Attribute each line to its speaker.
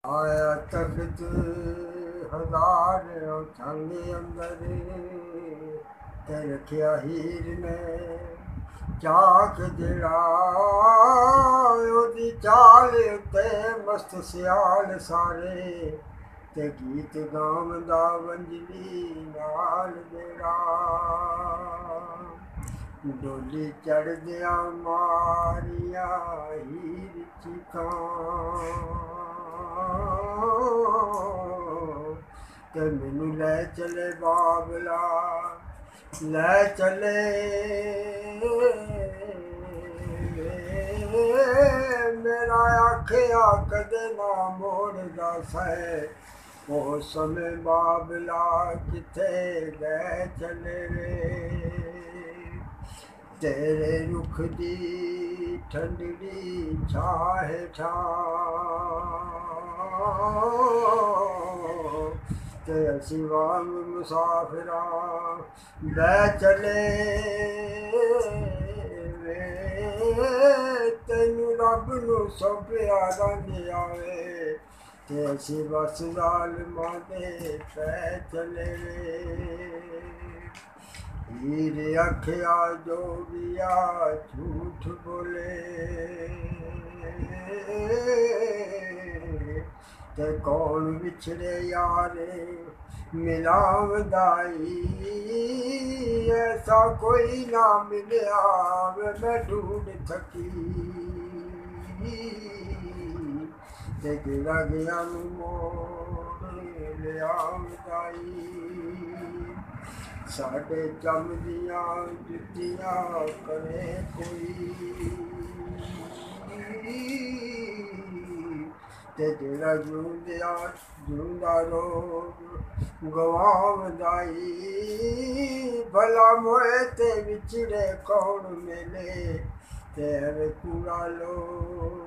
Speaker 1: आया तख्त हजार छंग अंदर ते रखिया हीर ने चाक जड़ा ओदी चाल ते मस्त सियाल सारे ते गीत गावंदा वंजली नाल जड़ा डोली चढ़दिया मारिया हीर चिकां ते मैनू लै चले बाबला लै चले मेरा आखिया कदे ना मोड़दा सै ओ समय बाबला किथे लै चले रे तेरे रुख दी ठंडड़ी छां हेठां ते असी वांग मुसाफिरां लै चले तैनू रब नू सौंपिया रंग आवे ते असी बस ज़ालिमां दे पै चले हीर आखिया जोगिया झूठ बोले ते कौन बिछड़े यारे मिलावदाई ऐसा कोई ना मिलिया मैं ढूंढ थकी ते गिरा गया मोड़ लियावदाई साढ़े चमदियां जुतियां करे कोई ते जेड़ा जूंदा रोग गवावदाई भला मोए ते विछड़े कौन मिले ते कूड़ा लो